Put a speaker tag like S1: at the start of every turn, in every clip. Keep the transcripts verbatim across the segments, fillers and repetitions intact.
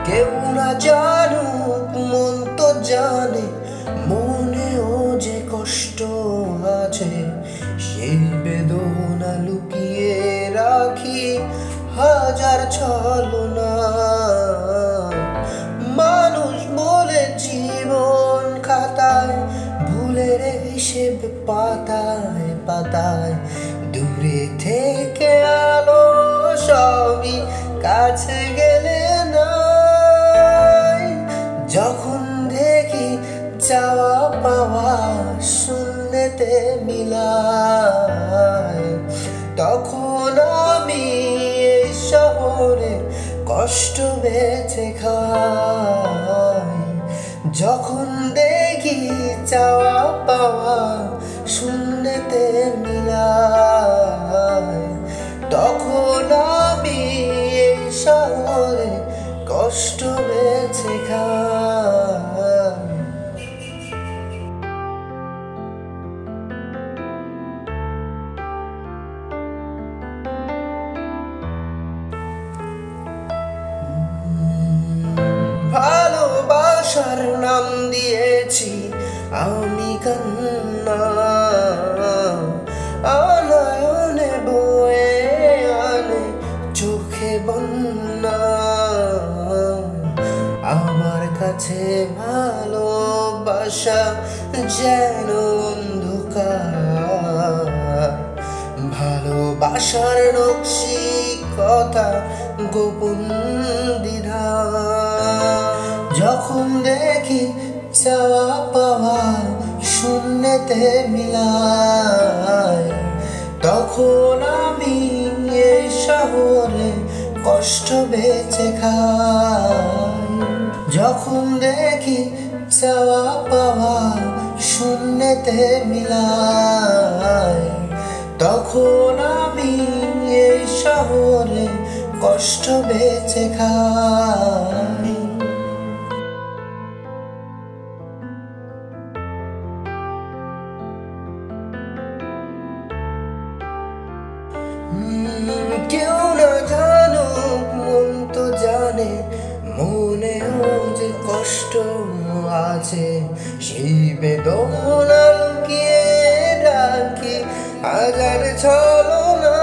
S1: কেউ না জানুক মন তো জানে, মনেও যে কষ্ট আছে, সেই বেদনা লুকিয়ে রাখি হাজার ছলনা। মানুষ বলে জীবন খাতায়, ভুলের হিসেব পাতায় পাতায়, দূরে থেকে আলো সবই কাছে গেলে নাই। যখন দেখি চাওয়া পাওয়া শূন্যতে মিলায়, তখন আমি এই শহরে কষ্ট বেছে খাই। যখন দেখি চাওয়া পাওয়া শূন্যতে মিলায়, তখন আমি এই শহরে কষ্ট বেছে খাই। ভালোবাসার নাম দিয়েছি আমি কান্না, আনয়নে বয়ে আনে চোখে বন্যা। আমার কাছে ভালোবাসা যেন অন্ধকার, ভালোবাসার নকশি কথা গোপন দ্বিধা। যখন দেখি চাওয়া পাওয়া শূন্যতে মিলায়, তখন আমি এই শহরে কষ্ট বেছে খাই। যখন দেখি চাওয়া পাওয়া শূন্যতে মিলায়, তখন আমি এই শহরে কষ্ট বেছে খাই। কেউ না জানুক মন তো জানে, মনেও যে কষ্ট আছে, সেই বেদনা লুকিয়ে রাখি হাজার ছলনা।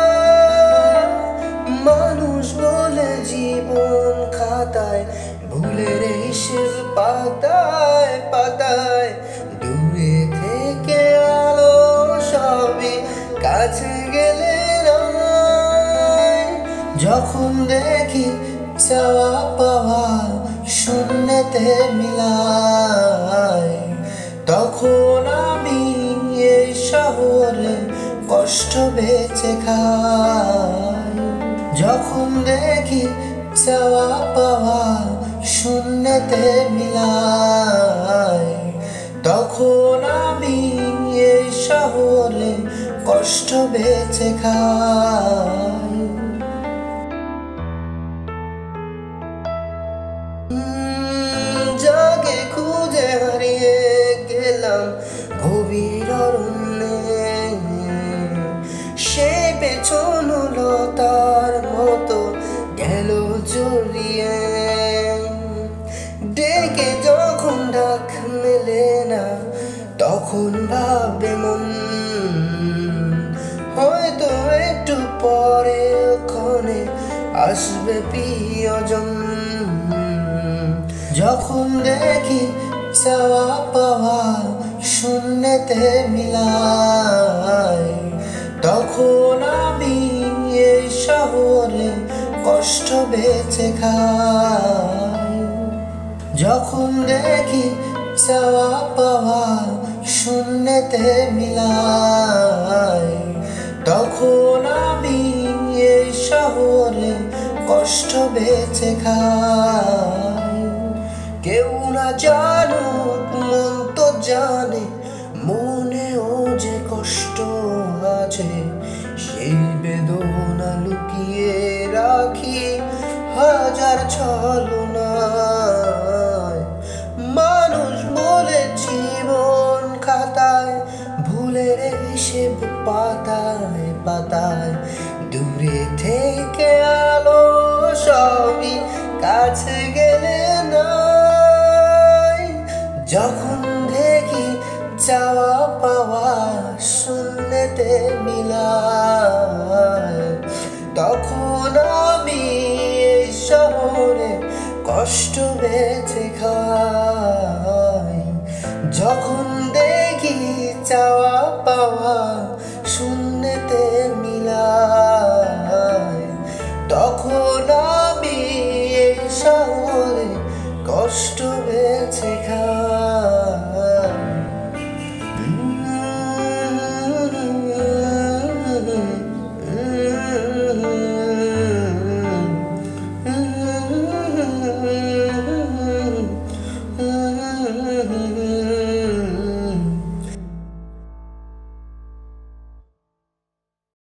S1: মানুষ বলে জীবন খাতায়, ভুলের হিসেব পাতায় পাতায়, দূরে থেকে আলো সবই কাছে গেলে নাই। যখন দেখি চাওয়া পাওয়া শূন্যতে মিলায়, তখন আমি এই শহরে কষ্ট বেছে খাই। যখন দেখি চাওয়া পাওয়া শূন্যতে মিলায়, তখন আমি এই শহরে কষ্ট বেছে খাই। জাগে খুঁজে হারিয়ে গেলাম গভীর অরণ্যে, সে পেছন লতার মতো গেল জড়িয়ে। ডেকে যখন ডাক মেলে না, তখন ভাবে মন হয়তো একটু পরে ওখানে আসবে প্রিয়জন। যখন দেখি চাওয়া পাওয়া শূন্যতে মিলায়, তখন আমি এই শহরে কষ্ট বেছে খাই। যখন দেখি চাওয়া পাওয়া শূন্যতে মিলায়, তখন আমি এই শহরে কষ্ট বেছে খাই। কেউ না জানুক মন তো জানে, মনেও যে কষ্ট আছে, সেই বেদনা লুকিয়ে রাখি হাজার ছলনায়। মানুষ বলে জীবন খাতায়, ভুলের হিসেব পাতায় পাতায়, দূরে থেকে আলো সবই কাছে গেলে নাই। যখন দেখি চাওয়া পাওয়া শূন্যতে মিলায়, তখন আমি এই শহরে কষ্ট বেঁচে খাই। যখন দেখি চাওয়া পাওয়া শূন্যতে মিলায়, তখন আমি এই শহরে কষ্ট বেঁচে খাই।